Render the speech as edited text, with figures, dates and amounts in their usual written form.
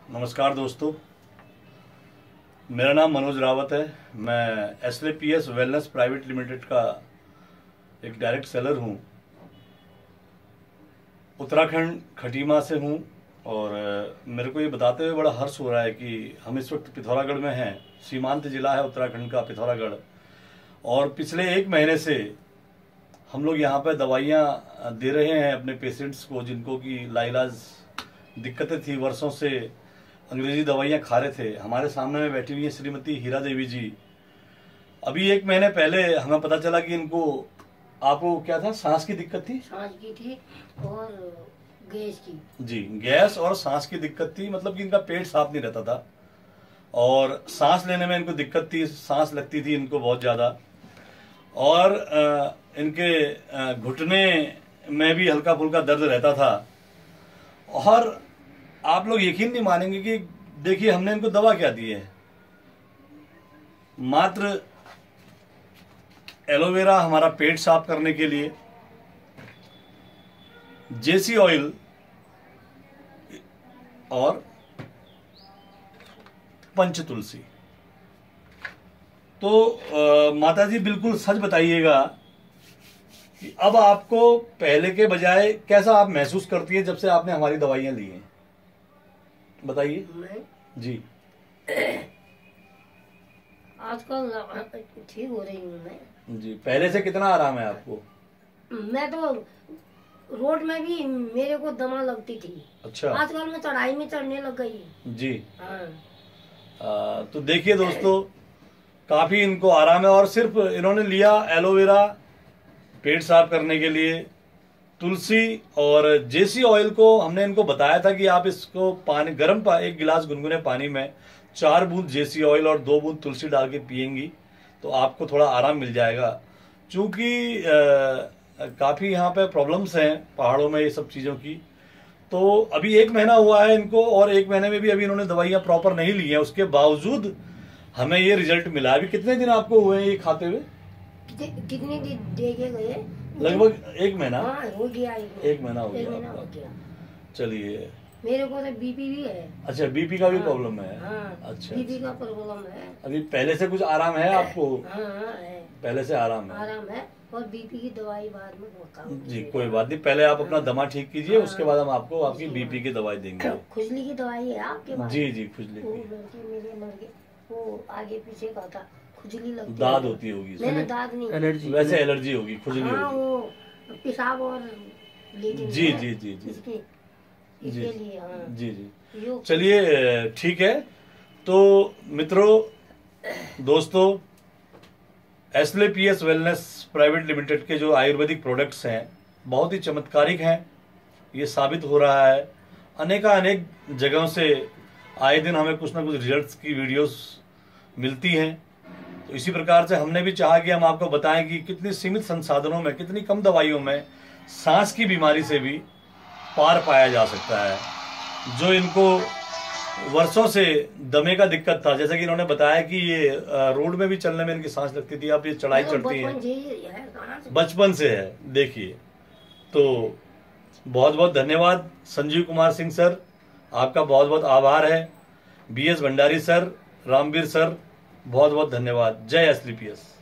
नमस्कार दोस्तों, मेरा नाम मनोज रावत है। मैं SLPS वेलनेस प्राइवेट लिमिटेड का एक डायरेक्ट सेलर हूँ। उत्तराखंड खटीमा से हूँ और मेरे को ये बताते हुए बड़ा हर्ष हो रहा है कि हम इस वक्त पिथौरागढ़ में हैं। सीमांत जिला है उत्तराखंड का पिथौरागढ़, और पिछले 1 महीने से हम लोग यहाँ पर दवाइयाँ दे रहे हैं अपने पेशेंट्स को, जिनको कि लाइलाज दिक्कतें थी। वर्षों से अंग्रेजी दवाइयाँ खा रहे थे। हमारे सामने में बैठी हुई है श्रीमती हीरा देवी जी। अभी 1 महीने पहले हमें पता चला कि आपको क्या था, सांस की दिक्कत थी। सांस की थी और गैस की। जी, गैस और सांस की दिक्कत थी, मतलब कि इनका पेट साफ नहीं रहता था और सांस लेने में इनको दिक्कत थी, सांस लगती थी इनको बहुत ज्यादा, और इनके घुटने में भी हल्का फुल्का दर्द रहता था। और आप लोग यकीन नहीं मानेंगे कि देखिए हमने इनको दवा क्या दी है। मात्र एलोवेरा हमारा पेट साफ करने के लिए, जेसी ऑयल और पंच तुलसी। तो माता जी बिल्कुल सच बताइएगा कि अब आपको पहले के बजाय कैसा आप महसूस करती है जब से आपने हमारी दवाइयां ली हैं, बताइए। जी, आजकल ठीक हो रही हूँ मैं। जी, पहले से कितना आराम है आपको? मैं तो रोड में भी मेरे को दमा लगती थी। अच्छा, आजकल मैं चढ़ाई में चढ़ने लग गई। जी। हाँ। तो देखिए दोस्तों, काफी इनको आराम है। और सिर्फ इन्होंने लिया एलोवेरा पेट साफ करने के लिए, तुलसी और जेसी ऑयल को हमने इनको बताया था कि आप इसको पानी गर्म 1 गिलास गुनगुने पानी में 4 बूंद जेसी ऑयल और 2 बूंद तुलसी डाल के पियेंगी तो आपको थोड़ा आराम मिल जाएगा। क्योंकि काफी यहाँ पे प्रॉब्लम्स हैं पहाड़ों में ये सब चीजों की। तो अभी 1 महीना हुआ है इनको, और 1 महीने में भी अभी इन्होंने दवाइयाँ प्रॉपर नहीं ली हैं। उसके बावजूद हमें ये रिजल्ट मिला। अभी कितने दिन आपको हुए हैं ये खाते हुए? कितने दिन दे के गए? लगभग 1 महीना। हाँ, हो गया 1 महीना हो गया। चलिए, मेरे को तो बीपी भी है। अच्छा, बीपी का भी प्रॉब्लम है। हाँ, अच्छा, बीपी का प्रॉब्लम है। अभी पहले से कुछ आराम है आपको? हाँ, है। पहले से आराम है, और बीपी की दवाई बाद में बताऊं। जी, कोई बात नहीं, पहले आप अपना दमा ठीक कीजिए, उसके बाद हम आपको आपकी बीपी की दवाई देंगे। खुजली की दवाई है आपके पास? जी जी, खुजली की वो आगे पीछे का था, खुजली लगती, दाद होती होगी। नहीं, दाद नहीं, एलर्जी, वैसे एलर्जी होगी, खुजली होगी। वो पेशाब और जी जी जी जी इसके लिए। हाँ। जी जी, चलिए ठीक है। तो मित्रों, दोस्तों, SLPS वेलनेस प्राइवेट लिमिटेड के जो आयुर्वेदिक प्रोडक्ट्स हैं बहुत ही चमत्कारिक हैं। ये साबित हो रहा है, अनेक जगहों से आए दिन हमें कुछ ना कुछ रिजल्ट्स की वीडियोस मिलती हैं। तो इसी प्रकार से हमने भी चाहा कि हम आपको बताएं कि कितनी सीमित संसाधनों में, कितनी कम दवाइयों में सांस की बीमारी से भी पार पाया जा सकता है। जो इनको वर्षों से दमे का दिक्कत था, जैसे कि इन्होंने बताया कि ये रोड में भी चलने में इनकी सांस लगती थी, अब ये चढ़ाई चढ़ती है, बचपन से है। देखिए, तो बहुत बहुत धन्यवाद संजीव कुमार सिंह सर, आपका बहुत बहुत आभार है। BS Bhandari sir, Ramvir sir, बहुत बहुत धन्यवाद। जय SLPS।